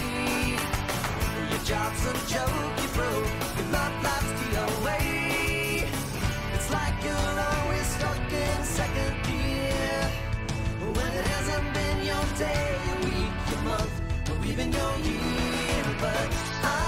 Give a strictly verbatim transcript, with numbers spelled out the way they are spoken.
Your job's a joke, you broke. Your love life's the away. It's like you're always stuck in second gear. When it hasn't been your day, your week, your month, or even your year. But I